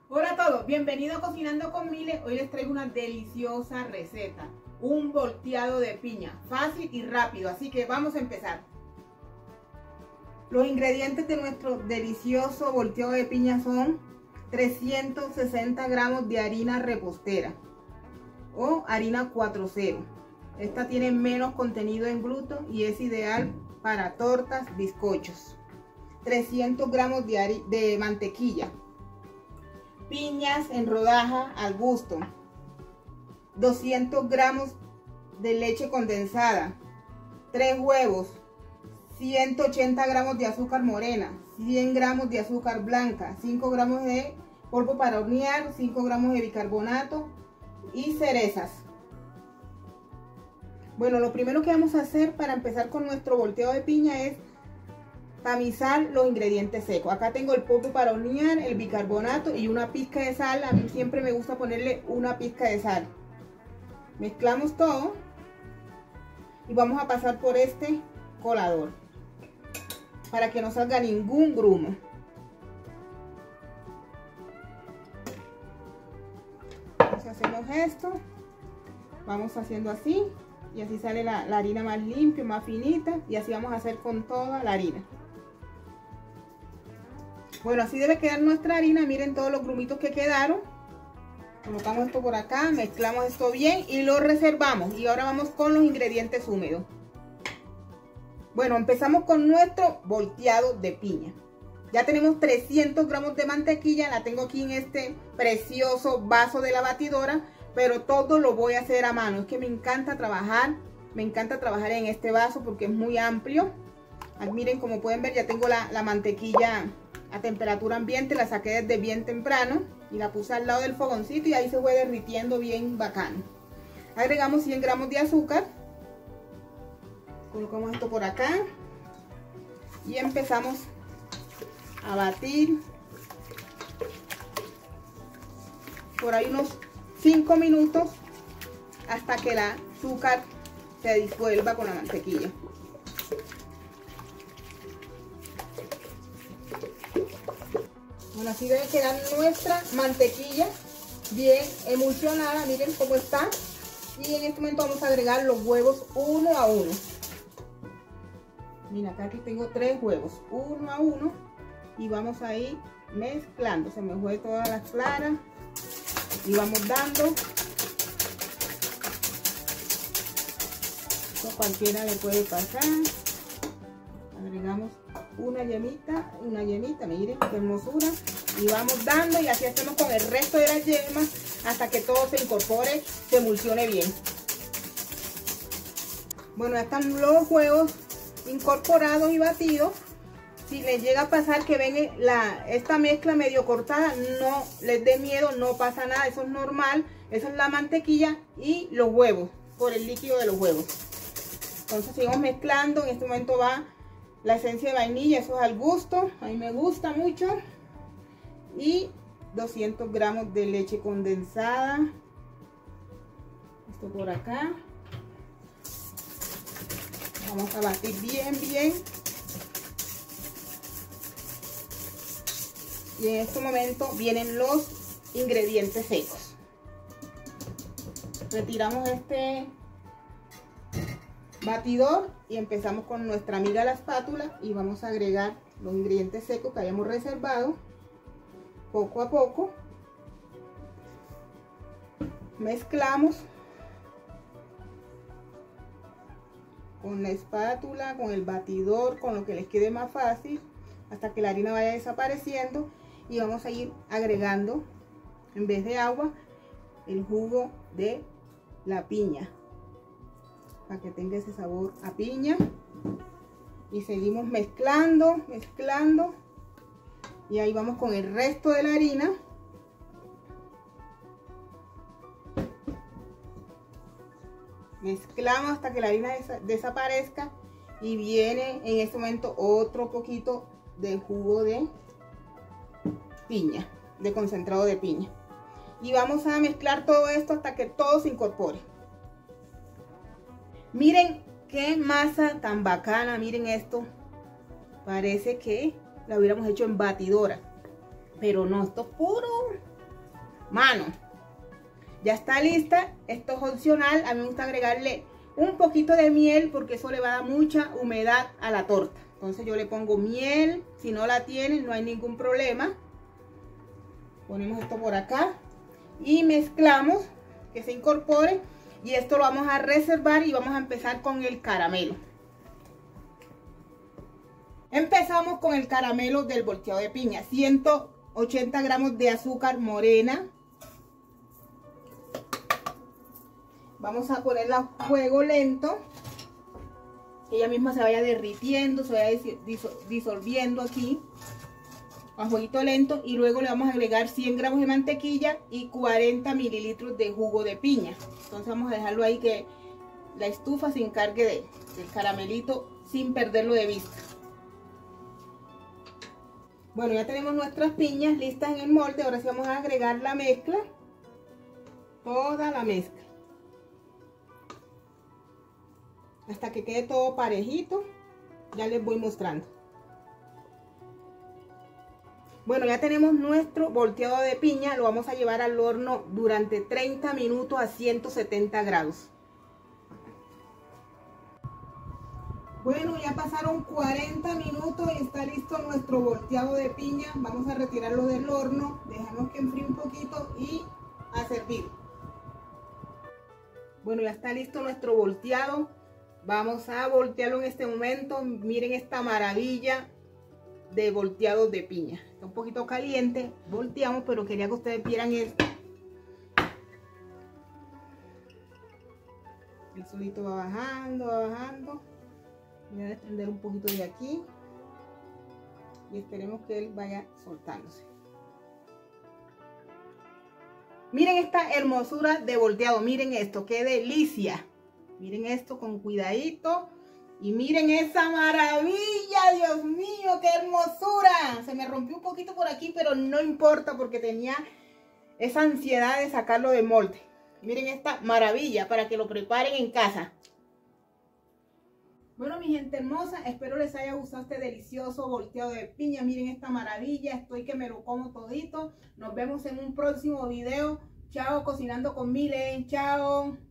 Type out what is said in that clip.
Hola a todos, bienvenidos a Cocinando con Mile. Hoy les traigo una deliciosa receta, un volteado de piña, fácil y rápido, así que vamos a empezar. Los ingredientes de nuestro delicioso volteado de piña son 360 gramos de harina repostera o harina 4.0. Esta tiene menos contenido en gluten y es ideal para tortas, bizcochos. 300 gramos de mantequilla. Piñas en rodaja al gusto, 200 gramos de leche condensada, 3 huevos, 180 gramos de azúcar morena, 100 gramos de azúcar blanca, 5 gramos de polvo para hornear, 5 gramos de bicarbonato y cerezas. Bueno, lo primero que vamos a hacer para empezar con nuestro volteado de piña es tamizar los ingredientes secos. Acá tengo el polvo para hornear, el bicarbonato y una pizca de sal. A mí siempre me gusta ponerle una pizca de sal. Mezclamos todo y vamos a pasar por este colador para que no salga ningún grumo. Entonces hacemos esto, vamos haciendo así y así sale la harina más limpia, más finita, y así vamos a hacer con toda la harina. Bueno, así debe quedar nuestra harina. Miren todos los grumitos que quedaron. Colocamos esto por acá, mezclamos esto bien y lo reservamos. Y ahora vamos con los ingredientes húmedos. Bueno, empezamos con nuestro volteado de piña. Ya tenemos 300 gramos de mantequilla. La tengo aquí en este precioso vaso de la batidora, pero todo lo voy a hacer a mano. Es que me encanta trabajar en este vaso porque es muy amplio. Aquí, miren, como pueden ver, ya tengo la mantequilla a temperatura ambiente. La saqué desde bien temprano y la puse al lado del fogoncito y ahí se fue derritiendo bien bacano. Agregamos 100 gramos de azúcar, colocamos esto por acá y empezamos a batir por ahí unos 5 minutos hasta que el azúcar se disuelva con la mantequilla. Bueno, así debe quedar nuestra mantequilla bien emulsionada. Miren cómo está. Y en este momento vamos a agregar los huevos uno a uno. Mira, acá aquí tengo 3 huevos, uno a uno. Y vamos a ir mezclando. Se me fue todas las claras. Y vamos dando. Esto cualquiera le puede pasar. Agregamos una yemita, miren qué hermosura. Y vamos dando y así hacemos con el resto de las yemas hasta que todo se incorpore, se emulsione bien. Bueno, ya están los huevos incorporados y batidos. Si les llega a pasar que ven esta mezcla medio cortada, no les dé miedo, no pasa nada, eso es normal. Esa es la mantequilla y los huevos, por el líquido de los huevos. Entonces seguimos mezclando. En este momento va la esencia de vainilla, eso es al gusto, a mí me gusta mucho. Y 200 gramos de leche condensada. Esto por acá. Vamos a batir bien. Y en este momento vienen los ingredientes secos. Retiramos este batidor y empezamos con nuestra amiga la espátula y vamos a agregar los ingredientes secos que habíamos reservado poco a poco. Mezclamos con la espátula, con el batidor, con lo que les quede más fácil, hasta que la harina vaya desapareciendo. Y vamos a ir agregando, en vez de agua, el jugo de la piña, para que tenga ese sabor a piña. Y seguimos mezclando. Y ahí vamos con el resto de la harina. Mezclamos hasta que la harina desaparezca. Y viene en este momento otro poquito de jugo de piña, de concentrado de piña. Y vamos a mezclar todo esto hasta que todo se incorpore. Miren qué masa tan bacana, miren esto. Parece que la hubiéramos hecho en batidora, pero no, esto es mano. Ya está lista. Esto es opcional. A mí me gusta agregarle un poquito de miel porque eso le va a dar mucha humedad a la torta. Entonces yo le pongo miel. Si no la tienen, no hay ningún problema. Ponemos esto por acá y mezclamos que se incorpore. Y esto lo vamos a reservar y vamos a empezar con el caramelo. Empezamos con el caramelo del volteado de piña. 180 gramos de azúcar morena. Vamos a ponerla a fuego lento. Que ella misma se vaya derritiendo, se vaya disolviendo aquí. A fueguito lento. Y luego le vamos a agregar 100 gramos de mantequilla y 40 mililitros de jugo de piña. Entonces vamos a dejarlo ahí que la estufa se encargue del caramelito sin perderlo de vista. Bueno, ya tenemos nuestras piñas listas en el molde. Ahora sí vamos a agregar la mezcla. Toda la mezcla. Hasta que quede todo parejito. Ya les voy mostrando. Bueno, ya tenemos nuestro volteado de piña. Lo vamos a llevar al horno durante 30 minutos a 170 grados. Bueno, ya pasaron 40 minutos y está listo nuestro volteado de piña. Vamos a retirarlo del horno, dejamos que enfríe un poquito y a servir. Bueno, ya está listo nuestro volteado. Vamos a voltearlo en este momento. Miren esta maravilla de volteado de piña. Está un poquito caliente, volteamos, pero quería que ustedes vieran esto. El solito va bajando, va bajando. Voy a desprender un poquito de aquí y esperemos que él vaya soltándose. Miren esta hermosura de volteado, miren esto, qué delicia. Miren esto con cuidadito y miren esa maravilla, Dios mío, qué hermosura. Se me rompió un poquito por aquí, pero no importa porque tenía esa ansiedad de sacarlo del molde. Miren esta maravilla para que lo preparen en casa. Bueno, mi gente hermosa, espero les haya gustado este delicioso volteado de piña. Miren esta maravilla, estoy que me lo como todito. Nos vemos en un próximo video. Chao, cocinando con Mile. Chao.